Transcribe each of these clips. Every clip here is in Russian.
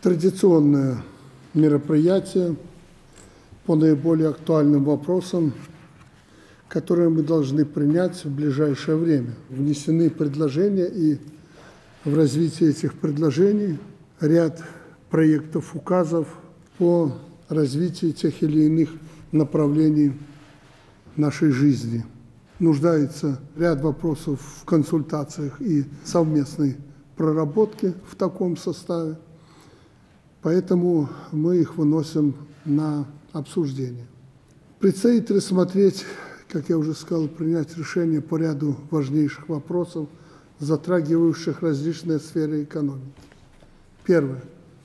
Традиционное мероприятие по наиболее актуальным вопросам, которые мы должны принять в ближайшее время. Внесены предложения, и в развитии этих предложений ряд проектов указов по развитию тех или иных направлений нашей жизни. Нуждается ряд вопросов в консультациях и совместной проработке в таком составе, поэтому мы их выносим на обсуждение. Предстоит рассмотреть, как я уже сказал, принять решение по ряду важнейших вопросов, затрагивающих различные сферы экономики. Первое.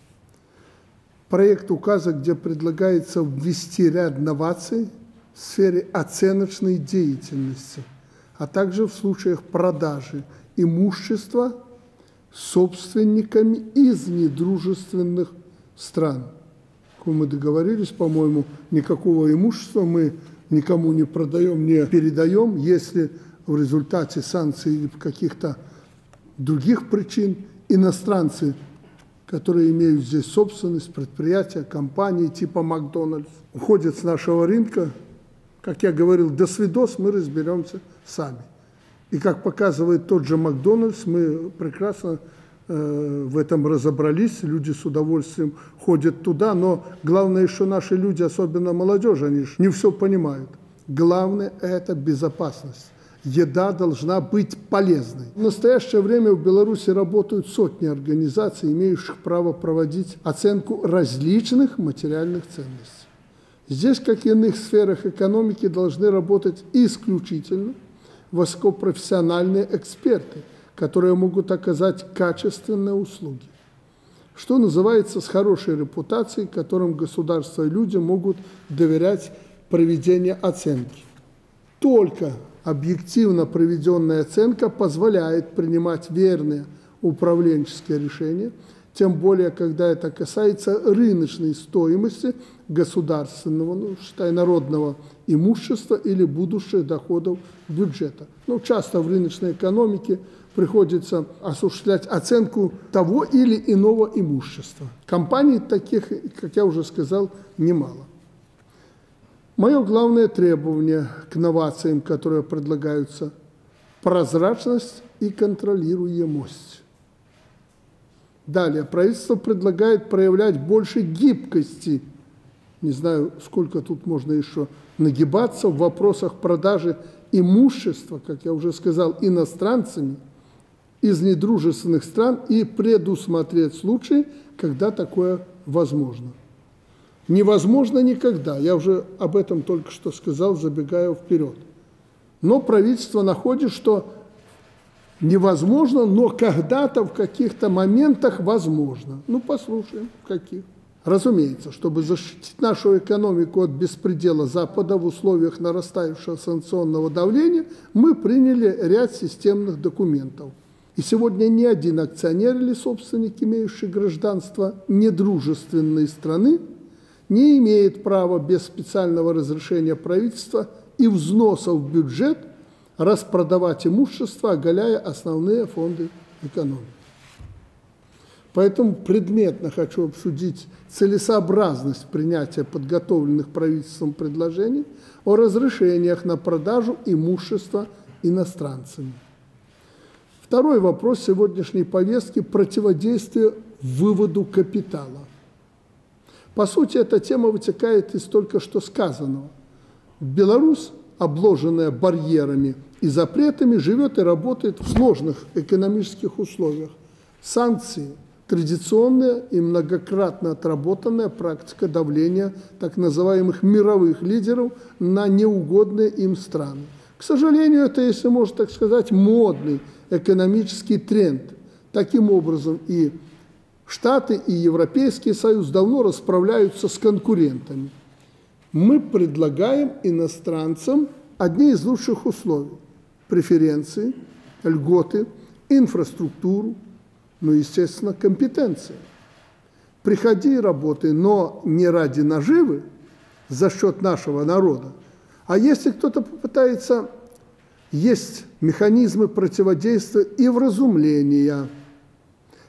Проект указа, где предлагается ввести ряд новаций в сфере оценочной деятельности, а также в случаях продажи имущества собственниками из недружественных стран. Как мы договорились, по-моему, никакого имущества мы никому не продаем, не передаем, если в результате санкций или каких-то других причин иностранцы, которые имеют здесь собственность, предприятия, компании типа Макдональдс, уходят с нашего рынка. Как я говорил, до свидос, мы разберемся сами. И как показывает тот же Макдональдс, мы прекрасно в этом разобрались, люди с удовольствием ходят туда, но главное, что наши люди, особенно молодежь, они же не все понимают. Главное – это безопасность. Еда должна быть полезной. В настоящее время в Беларуси работают сотни организаций, имеющих право проводить оценку различных материальных ценностей. Здесь, как и в иных сферах экономики, должны работать исключительно высокопрофессиональные эксперты, которые могут оказать качественные услуги. Что называется, с хорошей репутацией, которым государство и люди могут доверять проведение оценки. Только объективно проведенная оценка позволяет принимать верные управленческие решения, тем более, когда это касается рыночной стоимости государственного, считай, народного имущества или будущих доходов бюджета. Часто в рыночной экономике приходится осуществлять оценку того или иного имущества. Компаний таких, как я уже сказал, немало. Мое главное требование к новациям, которые предлагаются – прозрачность и контролируемость. Далее, правительство предлагает проявлять больше гибкости. Не знаю, сколько тут можно еще нагибаться в вопросах продажи имущества, как я уже сказал, иностранцами из недружественных стран и предусмотреть случаи, когда такое возможно. Невозможно никогда, я уже об этом только что сказал, забегая вперед. Но правительство находит, что невозможно, но когда-то в каких-то моментах возможно. Послушаем, в каких. Разумеется, чтобы защитить нашу экономику от беспредела Запада в условиях нарастающего санкционного давления, мы приняли ряд системных документов. И сегодня ни один акционер или собственник, имеющий гражданство недружественной страны, не имеет права без специального разрешения правительства и взносов в бюджет распродавать имущество, оголяя основные фонды экономики. Поэтому предметно хочу обсудить целесообразность принятия подготовленных правительством предложений о разрешениях на продажу имущества иностранцами. Второй вопрос сегодняшней повестки – противодействие выводу капитала. По сути, эта тема вытекает из только что сказанного. Беларусь, обложенная барьерами и запретами, живет и работает в сложных экономических условиях. Санкции – традиционная и многократно отработанная практика давления так называемых мировых лидеров на неугодные им страны. К сожалению, это, если можно так сказать, модный экономический тренд. Таким образом, и Штаты, и Европейский Союз давно расправляются с конкурентами. Мы предлагаем иностранцам одни из лучших условий – преференции, льготы, инфраструктуру, естественно, компетенции. Приходи и работай, но не ради наживы за счет нашего народа. А если кто-то попытается есть механизмы противодействия и вразумления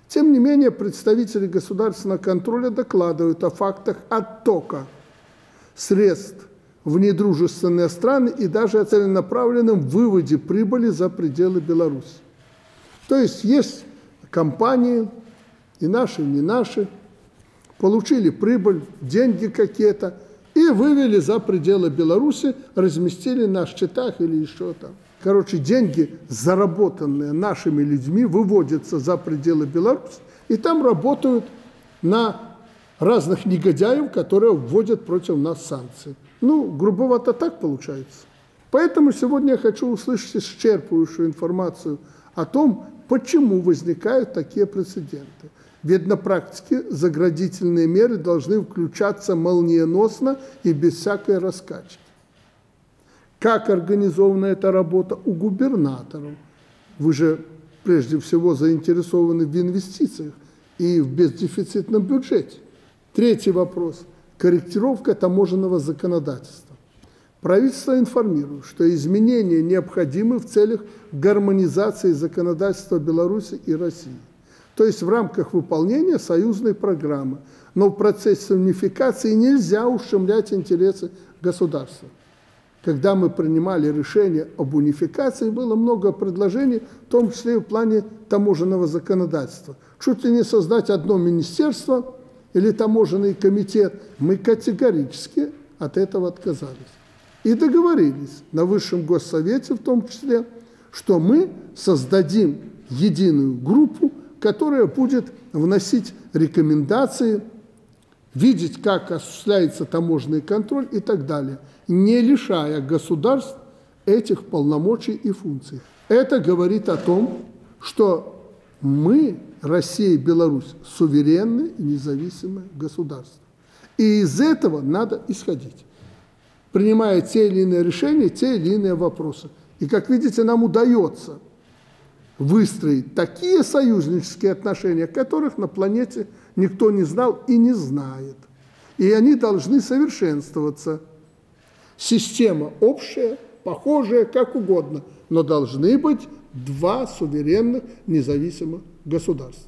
Тем не менее, представители государственного контроля докладывают о фактах оттока средств в недружественные страны и даже о целенаправленном выводе прибыли за пределы Беларуси. То есть компании, и наши, и не наши, получили прибыль, деньги какие-то, и вывели за пределы Беларуси, разместили на счетах или еще там. Короче, деньги, заработанные нашими людьми, выводятся за пределы Беларуси, и там работают на разных негодяев, которые вводят против нас санкции. Ну, грубовато так получается. Поэтому сегодня я хочу услышать исчерпывающую информацию о том, почему возникают такие прецеденты. Ведь на практике заградительные меры должны включаться молниеносно и без всякой раскачки. Как организована эта работа у губернаторов? Вы же прежде всего заинтересованы в инвестициях и в бездефицитном бюджете. Третий вопрос. Корректировка таможенного законодательства. Правительство информирует, что изменения необходимы в целях гармонизации законодательства Беларуси и России, то есть в рамках выполнения союзной программы, но в процессе унификации нельзя ущемлять интересы государства. Когда мы принимали решение об унификации, было много предложений, в том числе и в плане таможенного законодательства. Чуть ли не создать одно министерство или таможенный комитет, мы категорически от этого отказались. И договорились на Высшем Госсовете в том числе, что мы создадим единую группу, которая будет вносить рекомендации, видеть, как осуществляется таможенный контроль и так далее, не лишая государств этих полномочий и функций. Это говорит о том, что мы, Россия и Беларусь, суверенные и независимые государства. И из этого надо исходить, принимая те или иные решения, те или иные вопросы. И, как видите, нам удается выстроить такие союзнические отношения, которых на планете никто не знал и не знает. И они должны совершенствоваться. Система общая, похожая, как угодно, но должны быть два суверенных независимых государства.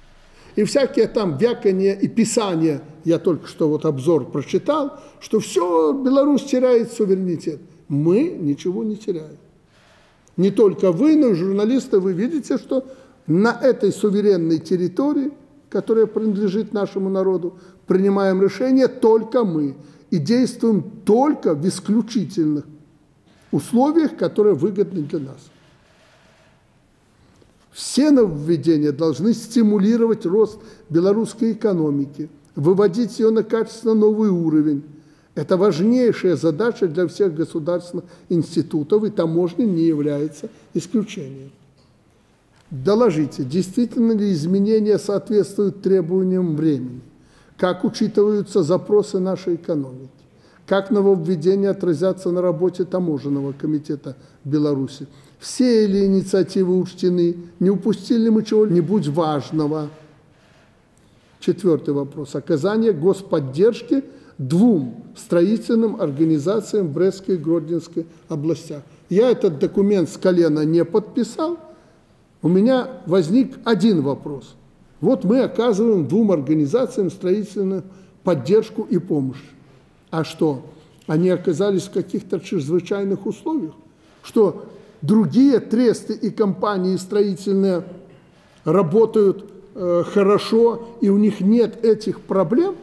И всякие там вякания и писания, я только что вот обзор прочитал, что все, Беларусь теряет суверенитет. Мы ничего не теряем. Не только вы, но и журналисты, вы видите, что на этой суверенной территории, которая принадлежит нашему народу, принимаем решения только мы и действуем только в исключительных условиях, которые выгодны для нас. Все нововведения должны стимулировать рост белорусской экономики, выводить ее на качественно новый уровень. Это важнейшая задача для всех государственных институтов, и таможня не является исключением. Доложите, действительно ли изменения соответствуют требованиям времени, как учитываются запросы нашей экономики, как нововведения отразятся на работе таможенного комитета Беларуси. Все ли инициативы учтены, не упустили мы чего-нибудь важного. Четвертый вопрос. Оказание господдержки двум строительным организациям в Брестской и Гродненской областях. Я этот документ с колена не подписал. У меня возник один вопрос. Вот мы оказываем двум организациям строительную поддержку и помощь. А что? Они оказались в каких-то чрезвычайных условиях? Что другие тресты и компании строительные работают хорошо, и у них нет этих проблем?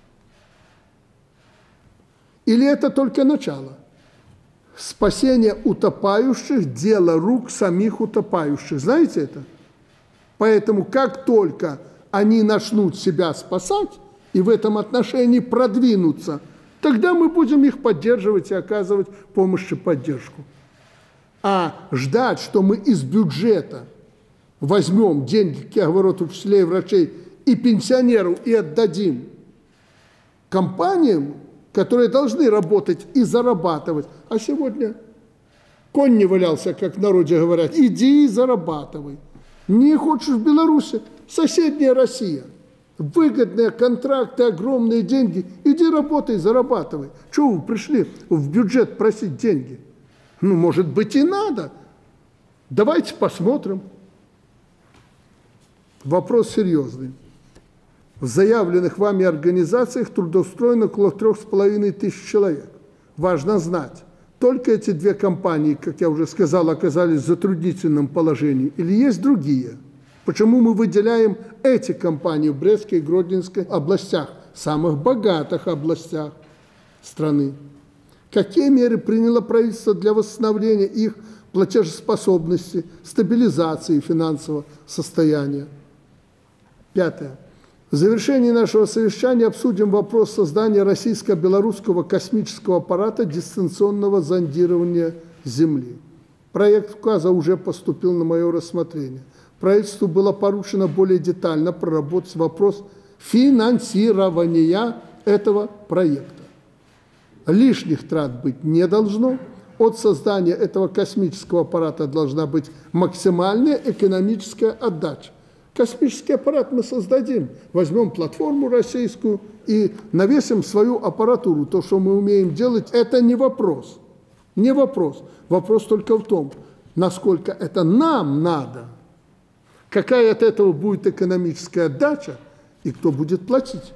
Или это только начало? Спасение утопающих – дело рук самих утопающих. Знаете это? Поэтому как только они начнут себя спасать и в этом отношении продвинуться, тогда мы будем их поддерживать и оказывать помощь и поддержку. А ждать, что мы из бюджета возьмем деньги, как я говорю, учителей, врачей и пенсионеров и отдадим компаниям, которые должны работать и зарабатывать. А сегодня конь не валялся, как в народе говорят. Иди и зарабатывай. Не хочешь в Беларуси? Соседняя Россия. Выгодные контракты, огромные деньги. Иди работай, зарабатывай. Чего вы пришли в бюджет просить деньги? Ну, может быть, и надо. Давайте посмотрим. Вопрос серьезный. В заявленных вами организациях трудоустроено около 3500 человек. Важно знать, только эти две компании, как я уже сказал, оказались в затруднительном положении, или есть другие? Почему мы выделяем эти компании в Брестской и Гродненской областях, самых богатых областях страны? Какие меры приняло правительство для восстановления их платежеспособности, стабилизации финансового состояния? Пятое. В завершении нашего совещания обсудим вопрос создания российско-белорусского космического аппарата дистанционного зондирования Земли. Проект указа уже поступил на мое рассмотрение. Правительству было поручено более детально проработать вопрос финансирования этого проекта. Лишних трат быть не должно. От создания этого космического аппарата должна быть максимальная экономическая отдача. Космический аппарат мы создадим, возьмем платформу российскую и навесим свою аппаратуру. То, что мы умеем делать, это не вопрос. Не вопрос. Вопрос только в том, насколько это нам надо, какая от этого будет экономическая отдача и кто будет платить.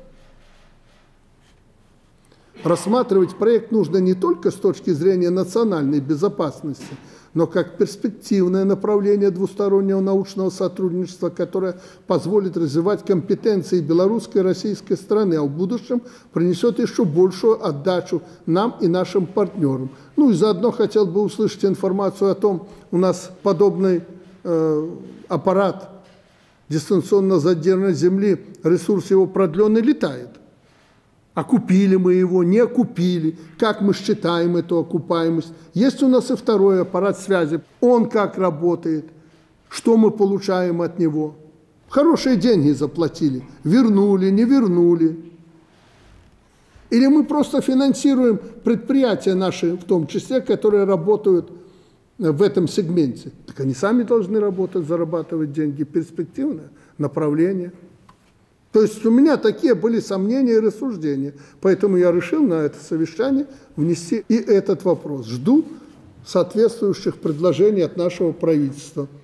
Рассматривать проект нужно не только с точки зрения национальной безопасности, но как перспективное направление двустороннего научного сотрудничества, которое позволит развивать компетенции белорусской и российской страны, а в будущем принесет еще большую отдачу нам и нашим партнерам. Ну и заодно хотел бы услышать информацию о том, у нас подобный аппарат дистанционно зондирования Земли, ресурс его продленный, летает. Окупили мы его, не окупили, как мы считаем эту окупаемость. Есть у нас и второй аппарат связи. Он как работает, что мы получаем от него. Хорошие деньги заплатили, вернули, не вернули. Или мы просто финансируем предприятия наши, в том числе, которые работают в этом сегменте. Так они сами должны работать, зарабатывать деньги. Перспективное направление. То есть у меня такие были сомнения и рассуждения. Поэтому я решил на это совещание внести и этот вопрос. Жду соответствующих предложений от нашего правительства.